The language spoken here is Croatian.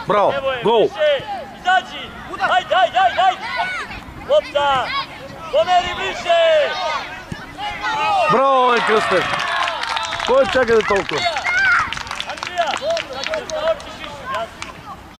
Bravo, gol! Izađi! Ajde, ajde, ajde, ajde! Lopta! Pomeri bliže! Bravo, Krste! Ko je čekao toliko?